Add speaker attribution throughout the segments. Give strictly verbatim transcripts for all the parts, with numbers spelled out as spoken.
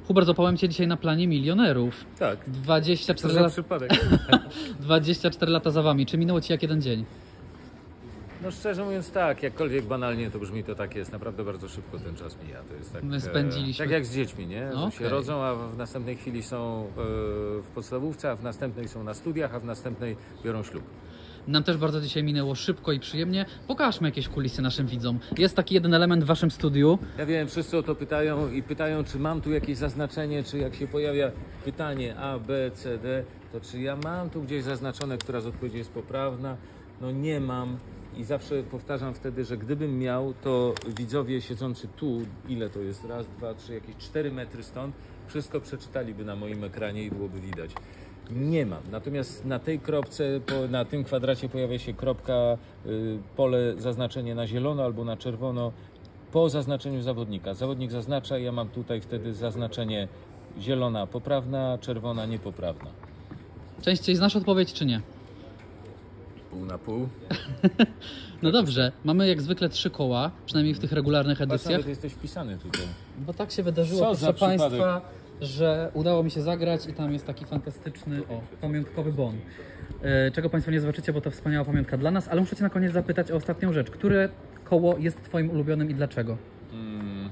Speaker 1: Hubert, złapałem Cię dzisiaj na planie milionerów.
Speaker 2: Tak.
Speaker 1: dwadzieścia cztery
Speaker 2: To za
Speaker 1: lat...
Speaker 2: przypadek.
Speaker 1: dwadzieścia cztery lata za Wami. Czy minęło Ci jak jeden dzień?
Speaker 2: No szczerze mówiąc tak, jakkolwiek banalnie to brzmi, to tak jest. Naprawdę bardzo szybko ten czas mija. To jest tak,
Speaker 1: My spędziliśmy-
Speaker 2: tak jak z dziećmi, nie? Że
Speaker 1: Okej.
Speaker 2: się rodzą, a w następnej chwili są e, w podstawówce, a w następnej są na studiach, a w następnej biorą ślub.
Speaker 1: Nam też bardzo dzisiaj minęło szybko i przyjemnie. Pokażmy jakieś kulisy naszym widzom. Jest taki jeden element w Waszym studiu.
Speaker 2: Ja wiem, wszyscy o to pytają i pytają, czy mam tu jakieś zaznaczenie, czy jak się pojawia pytanie A, B, C, D, to czy ja mam tu gdzieś zaznaczone, która z odpowiedzi jest poprawna? No nie mam. I zawsze powtarzam wtedy, że gdybym miał, to widzowie siedzący tu, ile to jest? Raz, dwa, trzy, jakieś cztery metry stąd, wszystko przeczytaliby na moim ekranie i byłoby widać. Nie mam. Natomiast na tej kropce, po, na tym kwadracie pojawia się kropka, y, pole zaznaczenie na zielono albo na czerwono po zaznaczeniu zawodnika. Zawodnik zaznacza, ja mam tutaj wtedy zaznaczenie zielona poprawna, czerwona niepoprawna.
Speaker 1: Częściej znasz odpowiedź, czy nie?
Speaker 2: Pół na pół.
Speaker 1: No dobrze, mamy jak zwykle trzy koła, przynajmniej w tych regularnych
Speaker 2: Patrz,
Speaker 1: edycjach.
Speaker 2: nawet jesteś wpisany tutaj.
Speaker 1: Bo tak się wydarzyło,
Speaker 2: Co
Speaker 1: proszę
Speaker 2: za przypadek.
Speaker 1: Państwa, że udało mi się zagrać i tam jest taki fantastyczny, o, pamiątkowy bon. E, Czego Państwo nie zobaczycie, bo to wspaniała pamiątka dla nas, ale muszę Cię na koniec zapytać o ostatnią rzecz. Które koło jest Twoim ulubionym i dlaczego?
Speaker 2: Mm.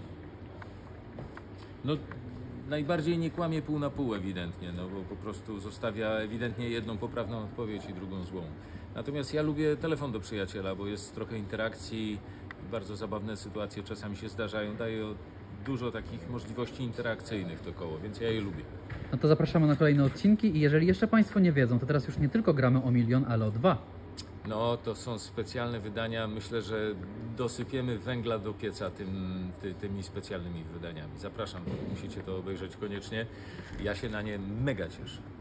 Speaker 2: No najbardziej nie kłamie pół na pół ewidentnie, no bo po prostu zostawia ewidentnie jedną poprawną odpowiedź i drugą złą. Natomiast ja lubię telefon do przyjaciela, bo jest trochę interakcji, bardzo zabawne sytuacje czasami się zdarzają, daje dużo takich możliwości interakcyjnych to koło, więc ja je lubię.
Speaker 1: No to zapraszamy na kolejne odcinki i jeżeli jeszcze Państwo nie wiedzą, to teraz już nie tylko gramy o milion, ale o dwa.
Speaker 2: No to są specjalne wydania, myślę, że dosypiemy węgla do pieca tym, ty, tymi specjalnymi wydaniami. Zapraszam, musicie to obejrzeć koniecznie, ja się na nie mega cieszę.